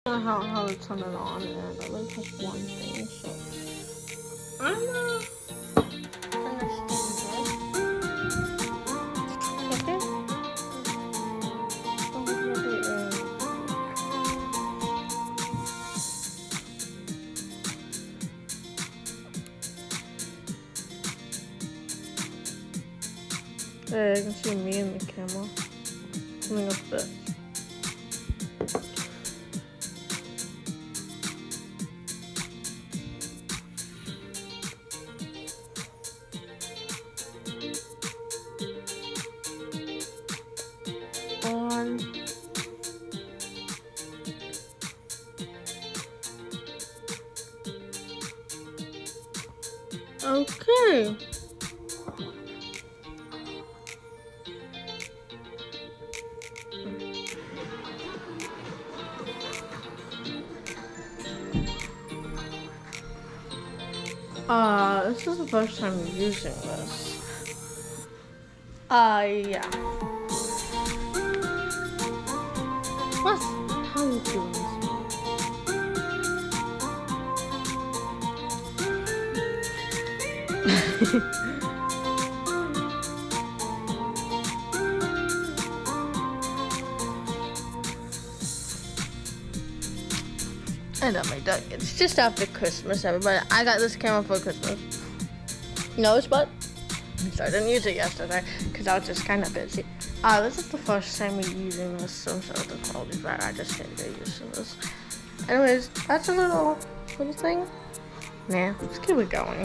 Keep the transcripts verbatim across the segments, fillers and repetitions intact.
know how, how to turn it on, and I like has one thing, so I'm gonna finish this. Okay? Oh, really, uh, There, you can see me in the camera. Coming up this. On. Okay. Uh, this is the first time using this. Uh, yeah. What? How are you doing this? I know my dog. It's just after Christmas, everybody. I got this camera for Christmas. No, but so I didn't use it yesterday because I was just kind of busy. Uh, this is the first time we're using this, so sorry the quality's bad. I just can't get used to this. Anyways, that's a little little thing. Nah, let's keep it going.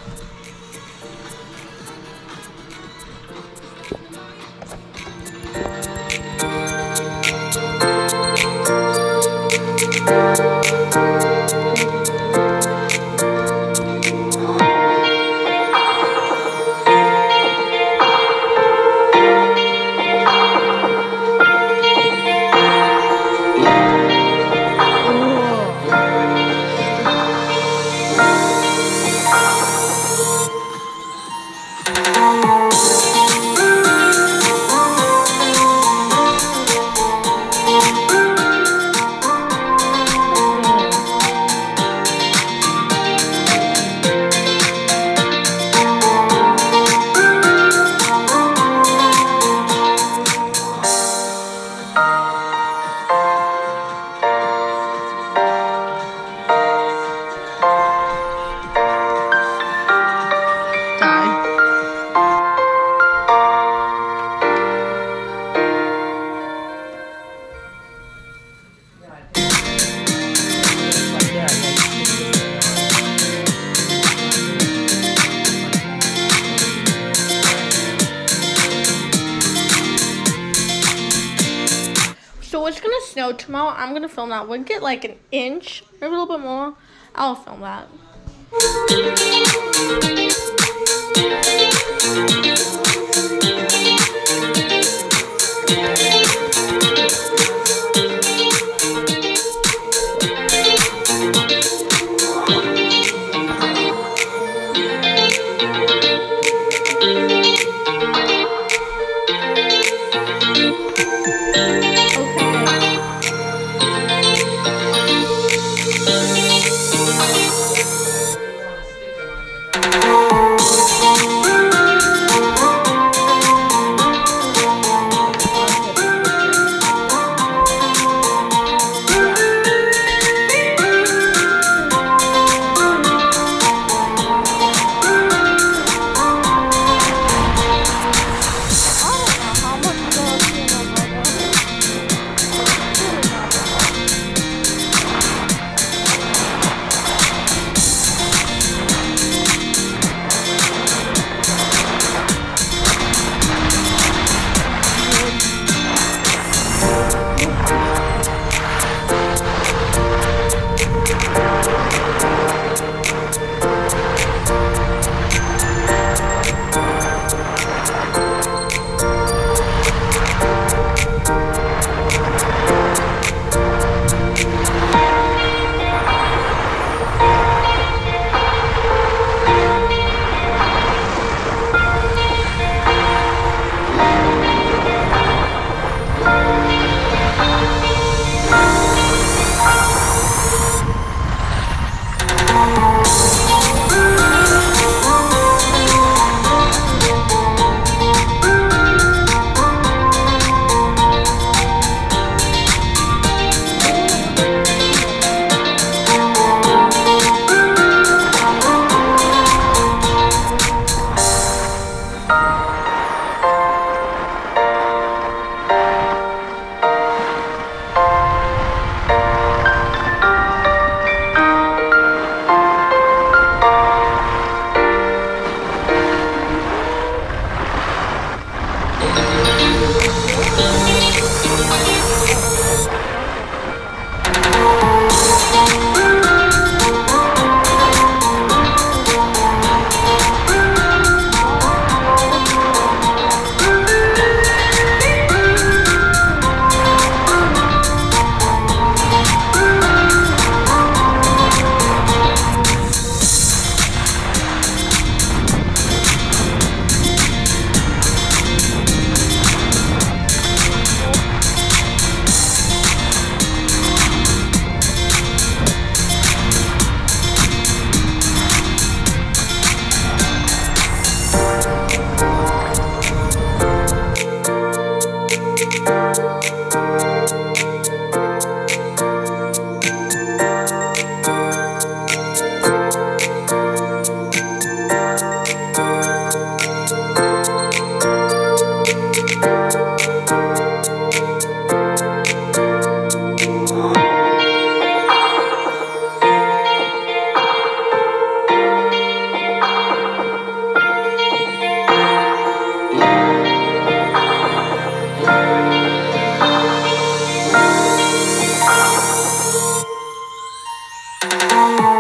So it's gonna snow tomorrow. I'm gonna film that. We'll get like an inch, maybe a little bit more. I'll film that. Bye.